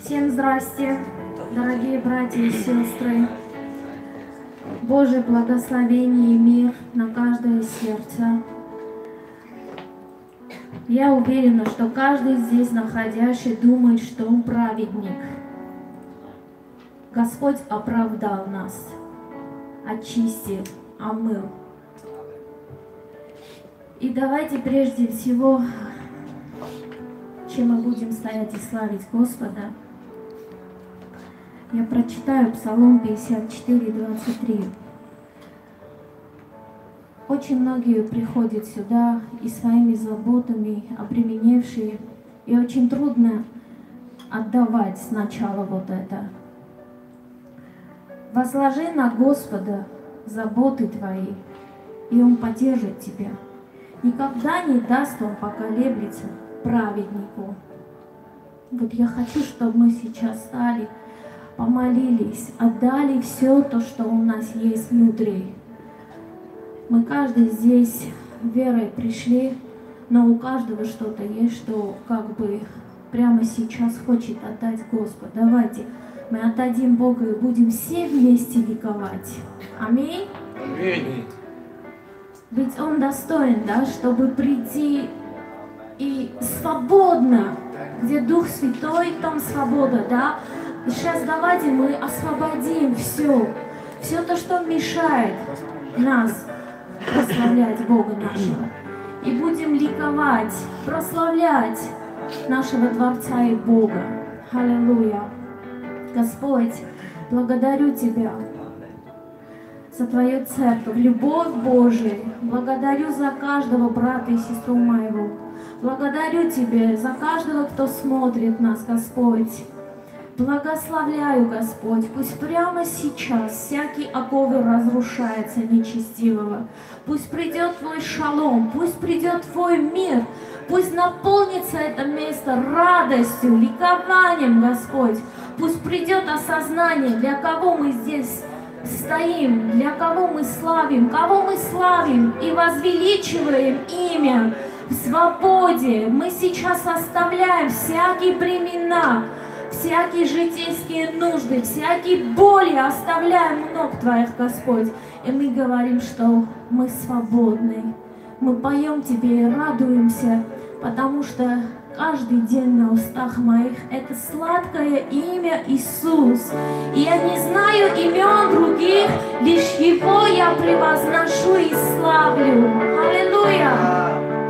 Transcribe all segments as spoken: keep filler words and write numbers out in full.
Всем здрасте, дорогие братья и сестры. Божье благословение и мир на каждое сердце. Я уверена, что каждый здесь находящий думает, что он праведник. Господь оправдал нас, очистил, омыл. И давайте прежде всего, чем мы будем стоять и славить Господа, я прочитаю Псалом пятьдесят четыре, двадцать три. Очень многие приходят сюда и своими заботами обременевшие, и очень трудно отдавать сначала вот это. Возложи на Господа заботы твои, и Он поддержит тебя. Никогда не даст Он поколеблется праведнику. Вот я хочу, чтобы мы сейчас стали, помолились, отдали все то, что у нас есть внутри. Мы каждый здесь верой пришли, но у каждого что-то есть, что как бы прямо сейчас хочет отдать Господу. Давайте мы отдадим Богу и будем все вместе ликовать. Аминь. Аминь. Ведь Он достоин, да, чтобы прийти и свободно, где Дух Святой, там свобода, да. И сейчас давайте мы освободим все, все то, что мешает нас прославлять Бога нашего. И будем ликовать, прославлять нашего Творца и Бога. Аллилуйя. Господь, благодарю Тебя за Твою церковь, любовь Божию. Благодарю за каждого брата и сестру моего. Благодарю Тебя за каждого, кто смотрит нас, Господь. Благословляю, Господь, пусть прямо сейчас всякий оковы разрушается нечестивого. Пусть придет Твой шалом, пусть придет Твой мир, пусть наполнится это место радостью, ликованием, Господь. Пусть придет осознание, для кого мы здесь стоим, для кого мы славим, кого мы славим и возвеличиваем имя в свободе. Мы сейчас оставляем всякие бремена, всякие житейские нужды, всякие боли оставляем у ног Твоих, Господь. И мы говорим, что мы свободны. Мы поем Тебе и радуемся, потому что каждый день на устах моих это сладкое имя Иисус. И я не знаю имен других, лишь Его я превозношу и славлю. Аллилуйя!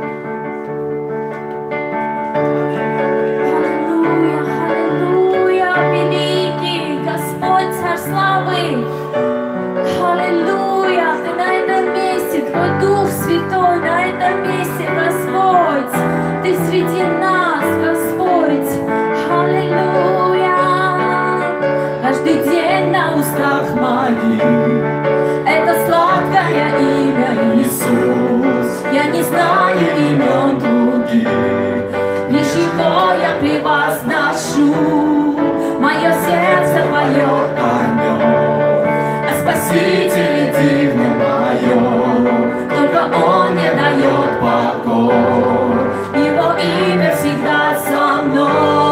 Славы! Аллилуйя! Ты на этом месте, Твой Дух Святой на этом месте, Господь! Ты среди нас, Господь! Аллилуйя! Каждый день на устах моих это сладкое имя Иисус. Я не знаю имен других, лишь Его я превозношу. Мое сердце поет о Нем, о Спасителе дивном моем. Только Он мне дает покой, Его имя всегда со мной,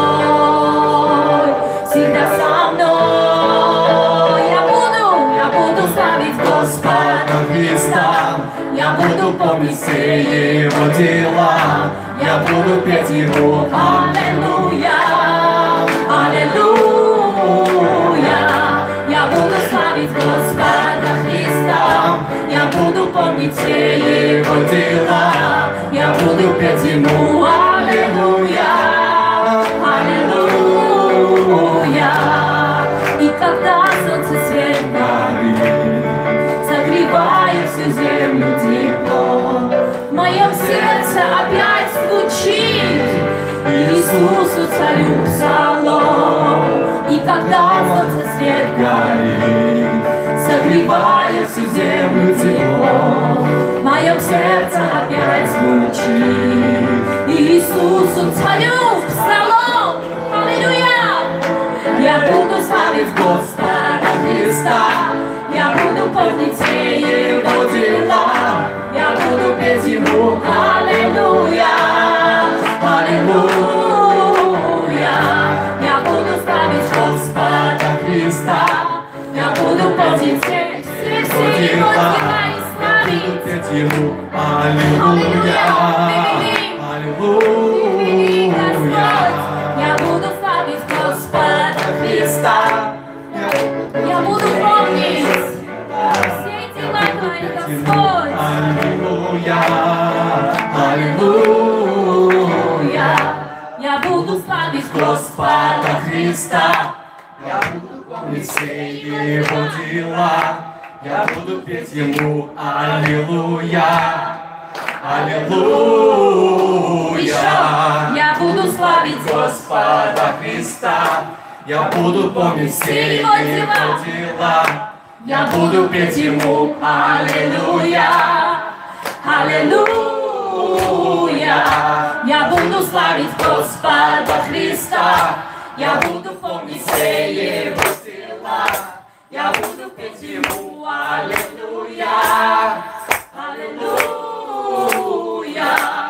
всегда со мной. Я буду, я буду славить Господа Христа, я буду помнить все Его дела, я буду петь Его аллилуйя. Аллилуйя! Я буду славить Господа Христа, я буду помнить все Его дела, я буду петь Ему аллилуйя! Аллилуйя! И когда солнце свет горит, согревая всю землю тепло, в моем сердце опять звучит Иисусу царю псалом. И когда солнце свет горит, согревая всю землю тепло, в моем сердце опять звучит Иисусу царю псалом. Аллилуйя! Я буду славить Господа Христа, я буду помнить все Его дела, я буду петь Ему аллилуйя. Аллилуйя, я буду славить буду помнить все, все, все его дела и славить. Ему. Аллилуйя, аллилуйя. Я буду славить Господа Христа. Я буду помнить все дела Твои, Господь. Аллилуйя, аллилуйя. Я буду славить Господа Христа. Я буду помнить все Его дела. Я буду петь Ему аллилуйя, аллилуйя. Я буду славить Господа Христа. Я буду помнить все Его дела. Я буду петь Ему аллилуйя, аллилуйя. Я буду славить Господа Христа. Я буду помнить все Его дела. Я буду петь Ему аллилуйя, аллилуйя,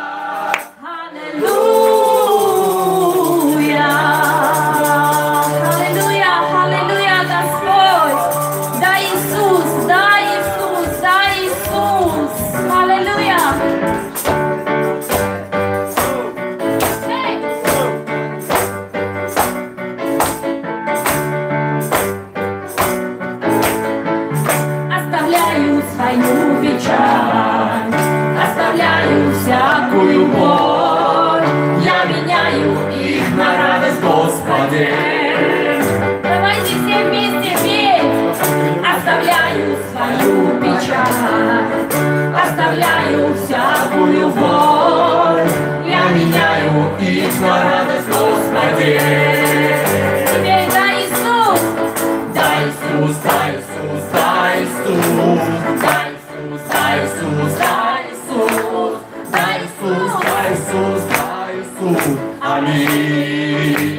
аллилуйя, аллилуйя, аллилуйя, Господь, да Иисус, да Иисус, да Иисус, аллилуйя. Свою печаль, оставляю всякую боль, я меняю их на радость, Господи. Давайте все вместе петь. Оставляю свою печаль, оставляю всякую боль, я меняю их на радость, Господи. Теперь да Иисус, да Иисус, да Иисус, да Иисус. Аминь.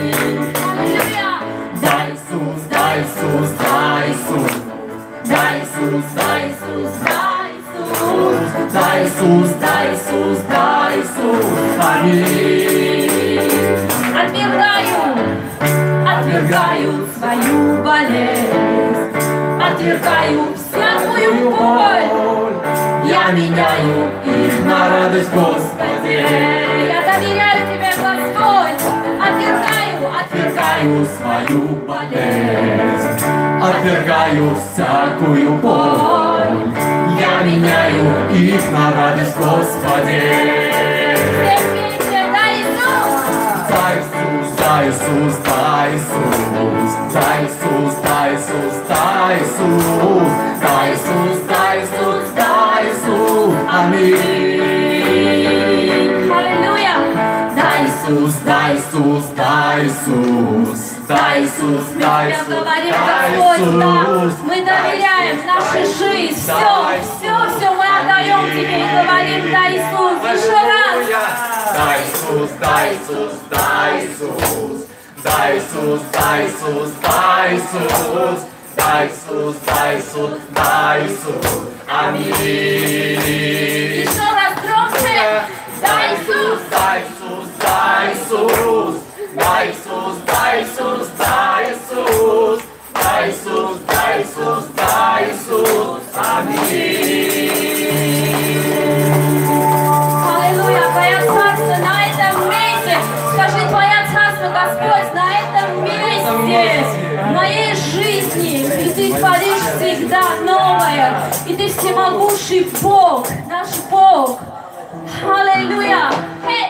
Да Иисус, да Иисус, да Иисус. Да Иисус, да Иисус, да Иисус. Да Иисус, да Иисус, да Иисус. Аминь. Отвергаю, отвергаю свою болезнь, отвергаю всякую боль. Я меняю их на радость, Господи. Я доверяю Тебе, Господь. Отвергаю, отвергаю свою болезнь, отвергаю всякую боль. Я меняю их на радость, Господи. Да Иисус, да Иисус, да Иисус, да Иисус, да Иисус, да Иисус, да Иисус, да Иисус, да Иисус, да Иисус. Аминь. Аллилуйя. Да Иисус, да Иисус, да Иисус, да Иисус, да Иисус, да Иисус. Мы доверяем нашей жизни, все, все, все мы отдаем Тебе и говорим, да Иисус, еще раз. Да Иисус, да Иисус, да Иисус, да Иисус, да Иисус, да Иисус, да Иисус, да Иисус, да Иисус. Аминь. Еще раз громче. Да Иисус, да Иисус, да Иисус, да Иисус, да Иисус, да Иисус, да Иисус, да Иисус, да Иисус. Аминь. Аллилуйя, Твое царство на этом месте. Скажи, Твое царство, Господь, на этом месте, в моей жизни. И Ты творишь всегда новое. И Ты всемогущий Бог, наш Бог. Аллилуйя. Hey.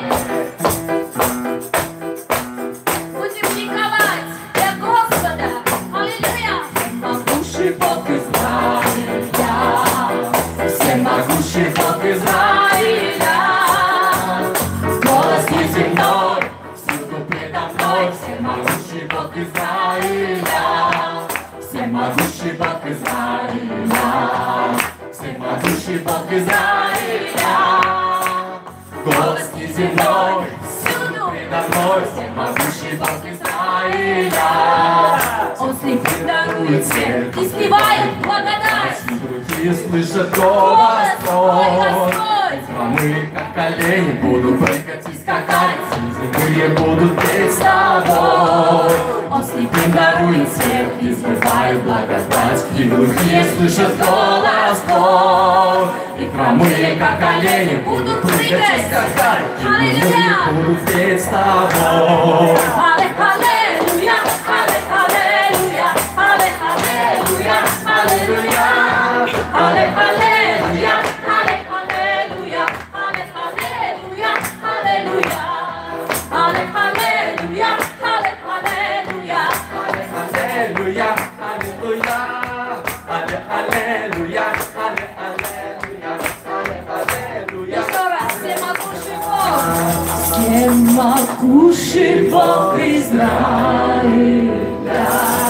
Будем ликовать для Господа. Аллилуйя. Всемогущий Бог Израиля, всемогущий Бог Израиля, голос неземной, всюду предо мной. Всемогущий Бог Израиля, всемогущий Бог Израиля, всемогущий Бог Израиля. Голос неземной, всюду предо мной. Всемогущий Бог Израиля. Он слепым дарует свет и сливает благодать. Другие слышат голос Твой. Мы, как олени, будут прыгать и скакать. Земные будут петь с Тобой. Он слепым дарует дарует свет, изливает благодать, и глухие слышат голос Бог. И хромые, как олени, будут прыгать и скакать, и глухие будут петь с тобой. Аллилуйя, аллилуйя, аллилуйя, аллилуйя, аллилуйя, аллилуйя, аллилуйя, аллилуйя, аллилуйя, аллилуйя, Аллилуйя, аллилуйя, аллилуйя, аллилуйя, аллилуйя. Еще раз, всемогущий Бог, всемогущий Бог Израиля,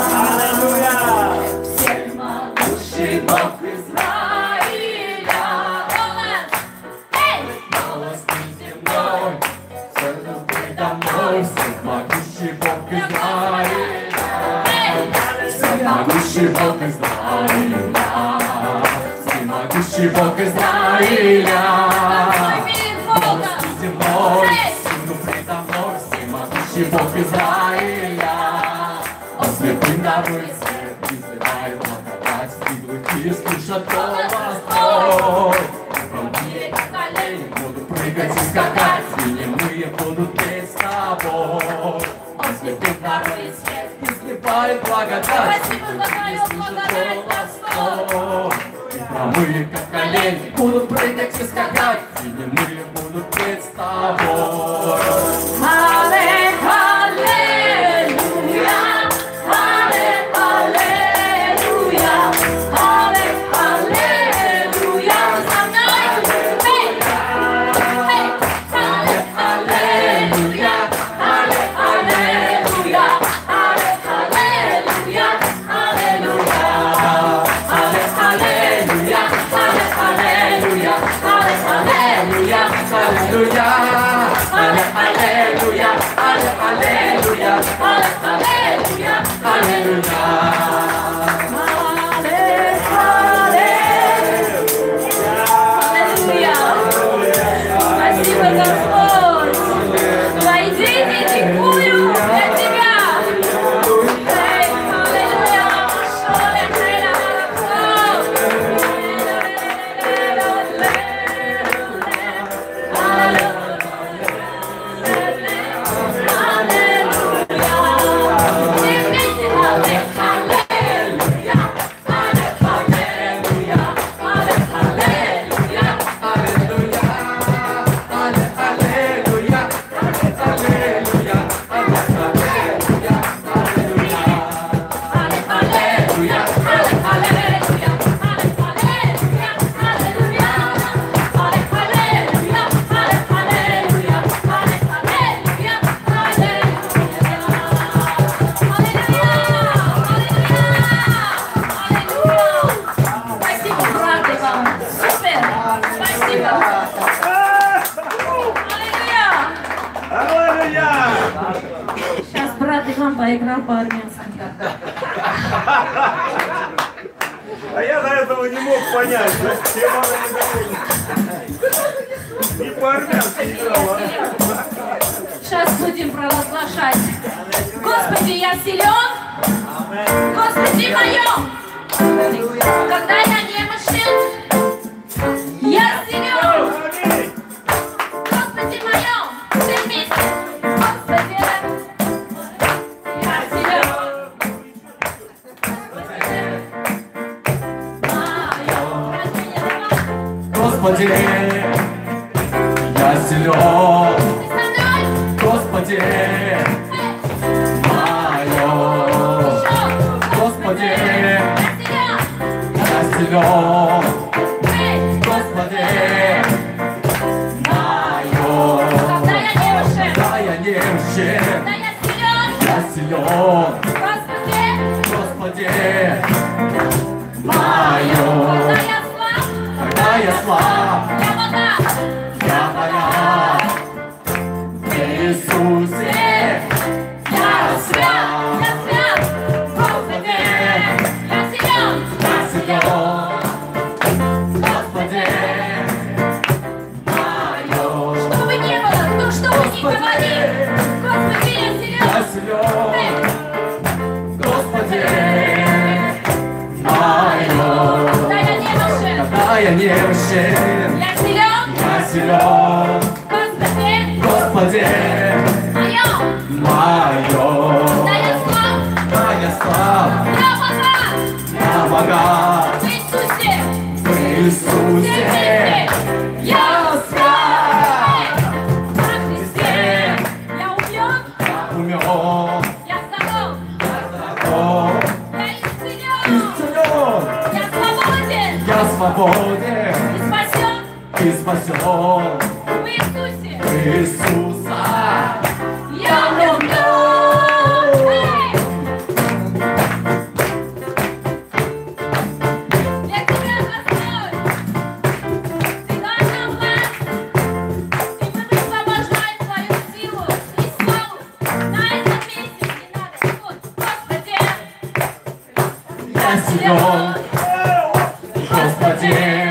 всемогущий Бог Израиля. Эй! Голос неземной, свернул предо мной, всемогущий Бог Израиля. Всемогущий Бог Израиля, всемогущий Бог Израиля. Голос неземной, свернул предо мной, всемогущий Бог Израиля. Он слепым дарует свет, изливает благодать, и глухие слышат голос Твой. Хромые, как олени, будут прыгать и скакать, и немые будут петь с тобой. Он слепым дарует свет, изливает благодать, и глухие слышат голос Твой. Хромые, как олени, будут прыгать и скакать, и немые будут петь с тобой. Аллилуйя, аллилуйя, аллилуйя. За мной! Эй! Эй! Аллилуйя, аллилуйя, аллилуйя, аллилуйя. Аллилуйя, аллилуйя, аллилуйя, аллилуйя, аллилуйя, аллилуйя, аллилуйя, аллилуйя. Спасибо, Господь! Твои дети ликую для Тебя! Эй, аллилуйя! Спасибо, правда вам! Супер! Спасибо! Аллилуйя! Сейчас брат Иван поиграл по-армянски. А я до этого не мог понять, чем она недовольна. Не по-армянски играла. Сейчас будем провозглашать. Господи, я силен. Господи, моем. Когда я немощен, я силен. Господи, моем. Все вместе. Господи, я силен. Господи, я силен. Господи, мое. Господи, я силен. Господи, мое. Да, я немощен. Я силен. Господи, мое. Когда я слаб, я моя. В Иисусе я свят, я свят. Господи, я силен, я силен. Господи, мое. Что бы ни было, ну что бы ни говорил, Господи, я силен. Я силен. Господи, немощен, Я силен, я силен, Господи, Господи, мое, мое, да я слаб, да я слаб, я богат, я богат, в Иисусе, в Иисусе, я слаб, во Христе, я умен, я умен, я здоров, здоров, я исцелен, исцелен, я свободен, я свободен и спасен и спасен в Иисусе. в Иисуса. Я влюблен! Эй! Я тебя, Господь! Ты дай нам власть, и мы высвобождаем свою силу и славу на этом месте, где надо. Вот, Господи! Я силен, Господи,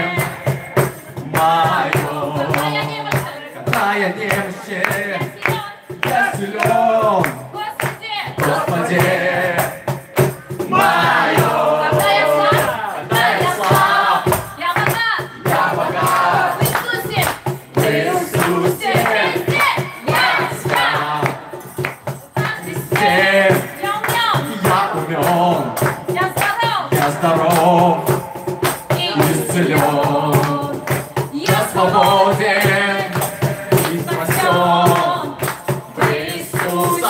мое, Когда я немощен, когда я немощен, я я силен. силен, Господи! Господи, мое, Когда я слаб, когда я слаб, я богат, я богат, в Иисусе, в Иисусе, Христе, я слаб, в Христе, я умен, я умен, я здоров, я здоров, и исцелен, я свободен и спасен спасен в Иисуса.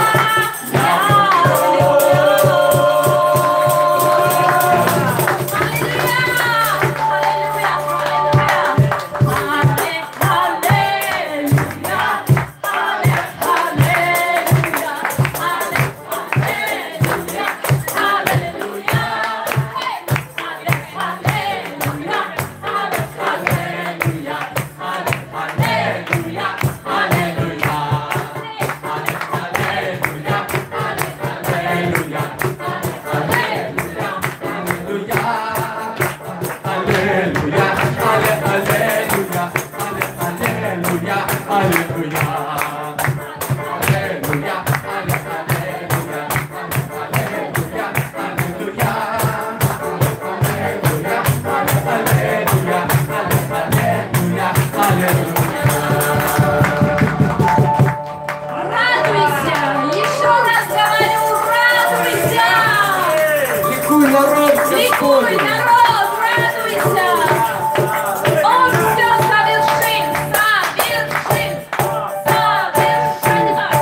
Радуйся! Еще раз говорю, радуйся! Ликуй, народ, Ликуй, Господь! народ, радуйся! Он все совершил, совершил, совершенно!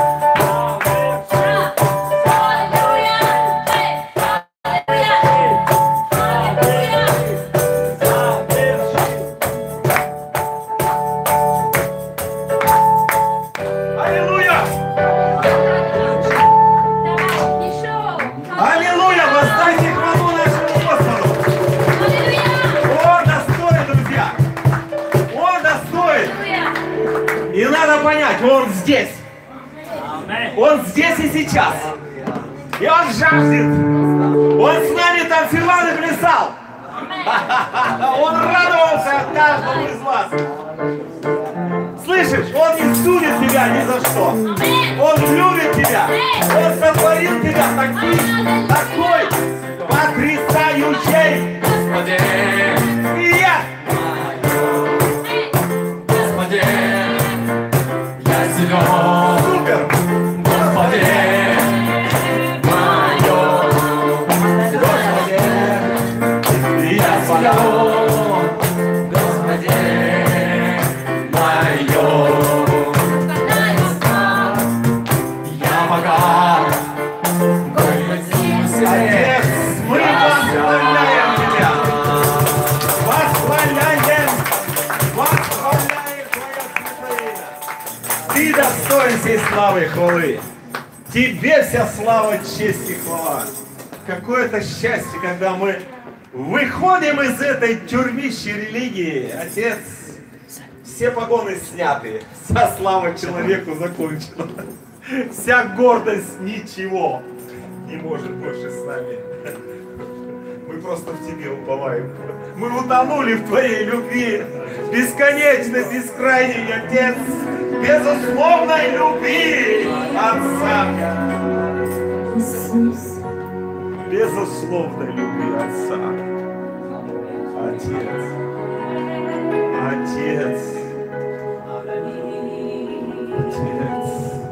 Аллилуйя! Аллилуйя! Аллилуйя! Давай, еще! Аллилуйя! Воздайте хвалу нашему Господу! Аллилуйя! Он достоин, друзья! Он достоин! Аллилуйя! И надо понять, Он здесь! Он здесь и сейчас! И Он жаждет! Он с нами там филаны плясал! Он радовался от каждого из вас! Слышишь, Он не судит тебя ни за что! Он любит тебя! Он сотворил тебя таким, такой потрясающей! Господи, И я! Господи, я силен, Супер! Господи, мое, Господи, я силен, Господи, мое, я богат, в Иисусе. Отец, мы восхваляем тебя! Восхваляем! Восхваляем Твое святое имя! Ты достоин всей славы и хвалы! Тебе вся слава, честь и хвала! Какое-то счастье, когда мы выходим из этой тюрьмищи религии! Отец, все погоны сняты, вся слава человеку закончена, вся гордость ничего не может больше с нами. Мы просто в Тебе уповаем. Мы утонули в Твоей любви, бесконечной, бескрайней, Отец, безусловной любви Отца. Иисус. Безусловной любви Отца. Отец. Отец. Отец.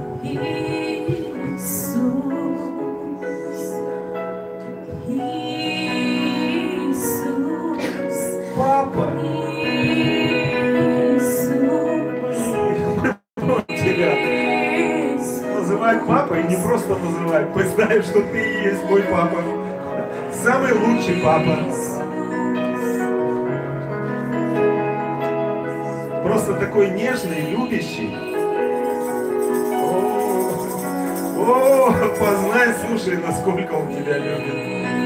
Папа. Тебя называть папой, и не просто называть. Мы знаем, что ты и есть мой папа. Самый лучший папа. Просто такой нежный, любящий. О, о, познай, слушай, насколько он тебя любит.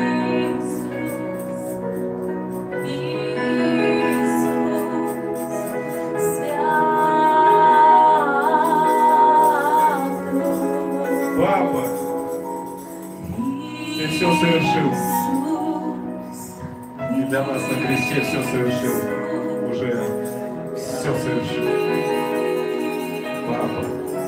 Папа, ты все совершил. И для нас на кресте все совершил. Уже все совершил. Папа,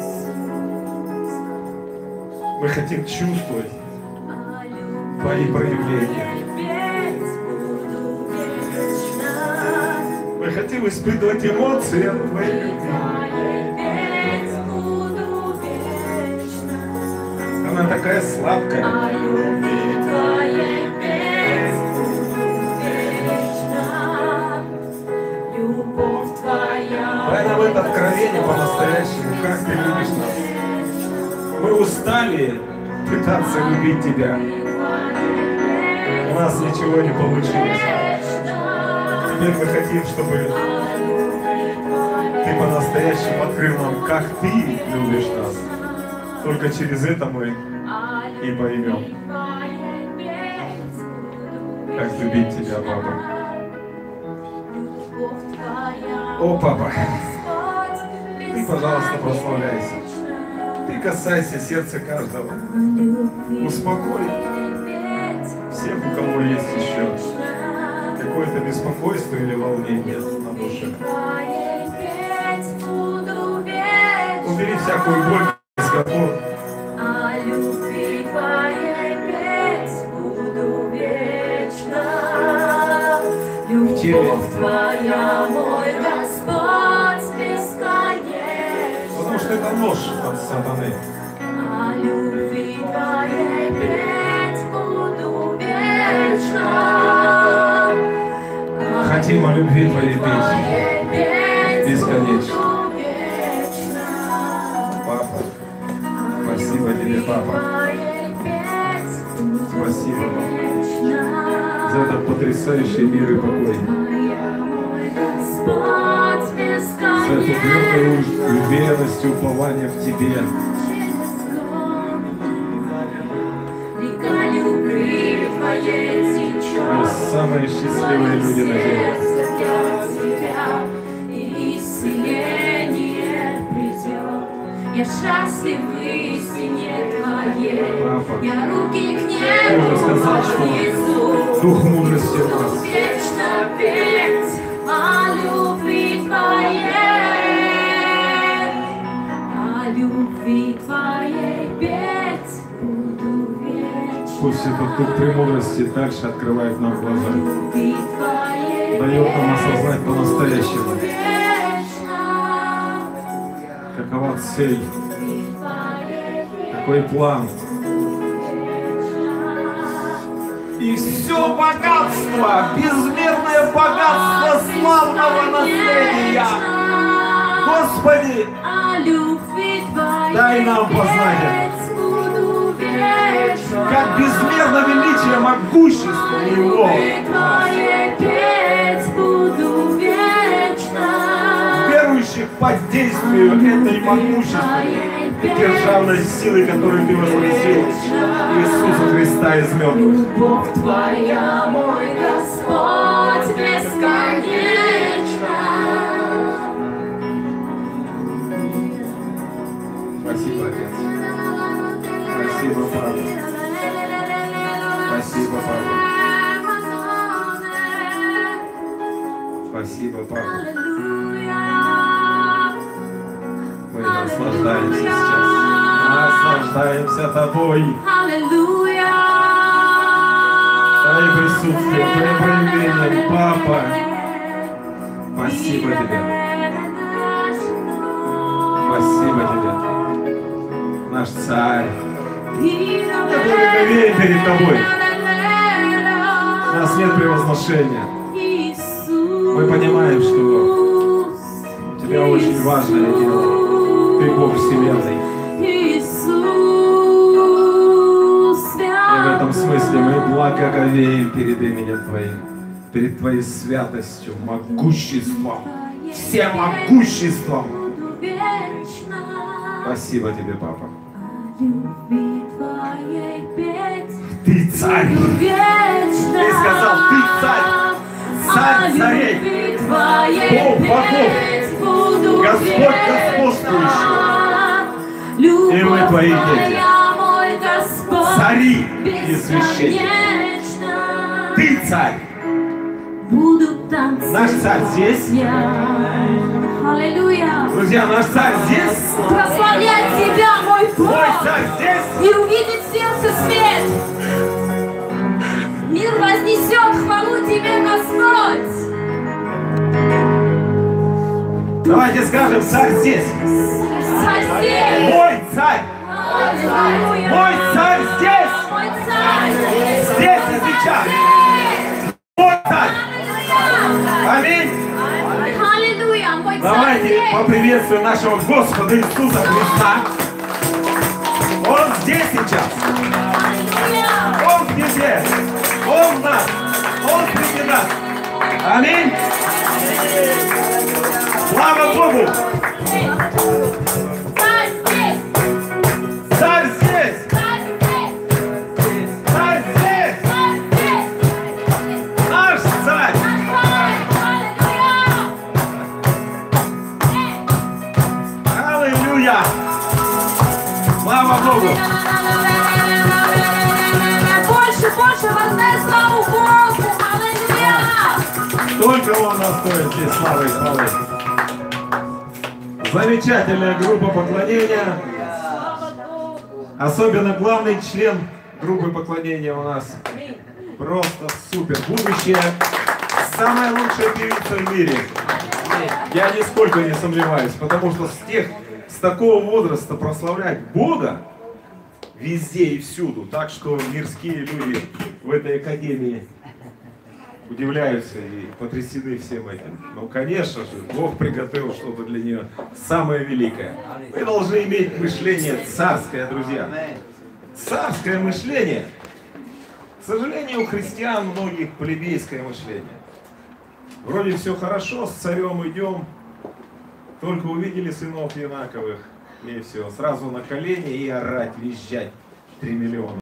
мы хотим чувствовать твои проявления. Мы хотим испытывать эмоции от твоей любви. Она такая сладкая. Дай нам это откровение по-настоящему, как ты любишь нас. Мы устали пытаться любить тебя. У нас ничего не получилось. Теперь мы хотим, чтобы ты по-настоящему открыл нам, как ты любишь нас. Только через это мы и поймем, как любить тебя, папа. О, папа, ты, пожалуйста, прославляйся. Ты касайся сердца каждого. Успокой всех, у кого есть еще какое-то беспокойство или волнение на душе. Убери всякую боль, разговор. В теле. Потому что это нож от сатаны. Хотим о любви твоей петь бесконечно. Папа, спасибо тебе, папа. Спасибо вам за этот потрясающий мир и покой. За эту твердую уверенность и упование в тебе. Мы самые счастливые люди на земле. Я счастлив в истине Твоей. Папа, Я руки к ты небу уже сказал, что дух мудрости в нас. вечно петь о любви Твоей. О любви Твоей петь буду вечно. Пусть этот дух премудрости дальше открывает нам глаза. Дает нам осознать по-настоящему, какова цель, какой план. И все богатство, безмерное богатство славного наследия. Господи, дай нам познать это. Как безмерно величие, могущество Его. Верующих под действию этой могущественной державной силы, которую Ты воскресил Иисуса Христа из мертвых. Любовь Твоя, мой Господь, бесконечна. Спасибо, Отец. Спасибо, Папа. Спасибо, Папа. Спасибо, Папа. Мы наслаждаемся сейчас. Наслаждаемся Тобой. Твоим присутствием, Твоим проявлением, Папа. Спасибо тебе. Спасибо тебе. Наш царь. Я благоговею перед тобой. У нас нет превозношения. Мы понимаем, что у тебя очень важное дело. Ты Бог Вселенной. И в этом смысле мы благоговеем перед именем Твоим, перед Твоей святостью, могуществом, всемогуществом. Спасибо тебе, Папа. Ты царь. Ты сказал, ты царь. Царь царей. Бог богов. Господь господствующий. И мы твои дети. Цари и священники. Ты царь. Наш царь здесь. Аллилуйя. Друзья, наш царь здесь. Прославлять тебя, мой Бог. Мой царь здесь. И увидеть в сердце свет. Мир вознесет хвалу тебе, Господь. Давайте скажем, царь здесь. Царь здесь. Мой царь. Аллилуйя. Мой царь здесь. Мой царь здесь. Здесь и сейчас. Мой царь. Аминь. Аллилуйя. Мой царь Давайте здесь. поприветствуем нашего Господа Иисуса Христа. Он здесь сейчас. Он везде. Он в нас. Он среди нас. Аминь. Слава Богу. Царь здесь. Царь здесь. Царь здесь. Царь здесь. Царь здесь. Наш царь. Аллилуйя. Слава Богу. Больше, больше воздай славу Богу. Аллилуйя. Только Он достоин здесь славы и хвалы. Замечательная группа поклонения. Особенно главный член группы поклонения у нас. Просто супер. Будущее самая лучшая певица в мире. Я нисколько не сомневаюсь, потому что с тех, с такого возраста прославлять Бога везде и всюду. Так что мирские люди в этой академии удивляются и потрясены всем этим. Ну, конечно же, Бог приготовил что-то для нее самое великое. Вы должны иметь мышление царское, друзья. Царское мышление. К сожалению, у христиан многих плебейское мышление. Вроде все хорошо, с царем идем, только увидели сынов Янаковых, и все, сразу на колени и орать, визжать три миллиона.